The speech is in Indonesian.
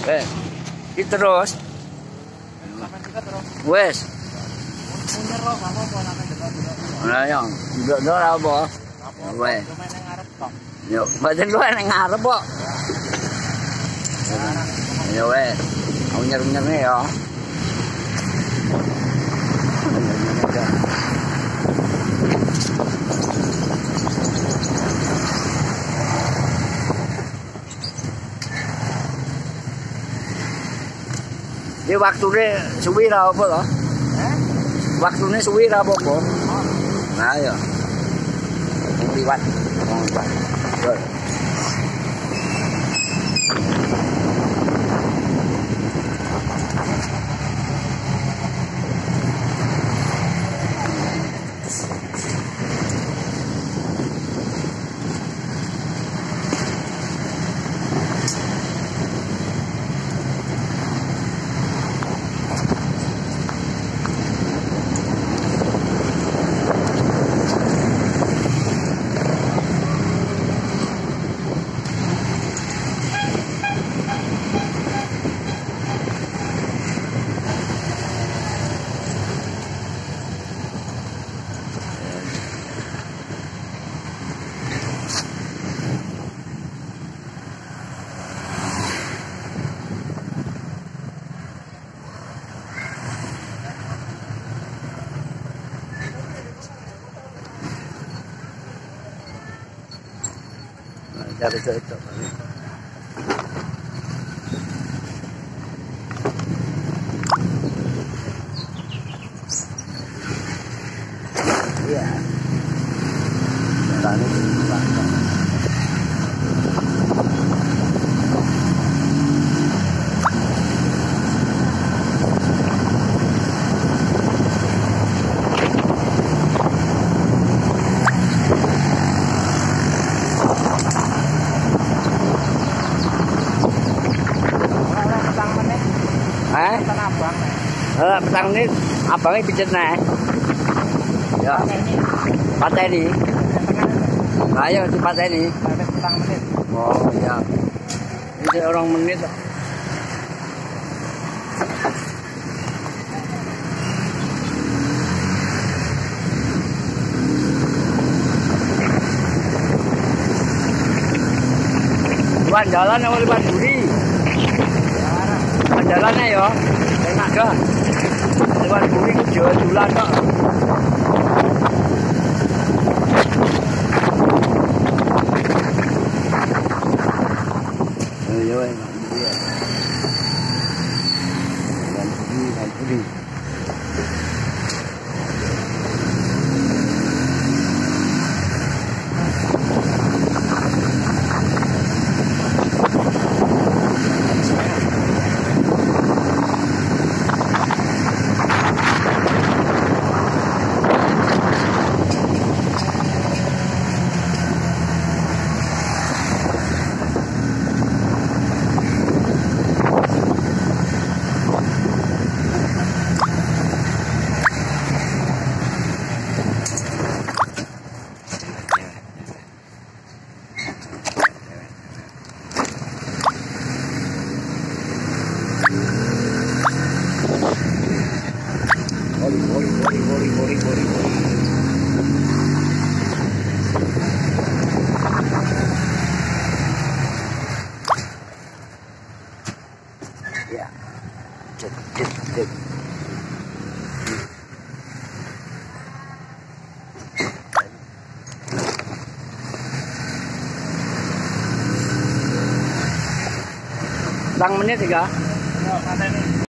Iki terus. Wes. Nah, yang ndok apa? Wes. Yo, badan lu nang ngarep kok. Ya wes. Aku nyer-nyerne ya. Ini waktunya suwi ra apa lho? Waktunya suwi ra apa? Nah ya. Liwat. Cari cocok. Iya. Tani petang ini abangnya pijet nih. Ya. Pateni. Ayo di pateni. Oh ya. Ini orang menit. Bukan jalan sama lipat duri. Jalannya ya. Enak gak? Lewat bumi jual-jualan kok. Ayo enak dia. Budi. Ya. Cek. Tang menit 3. Ya,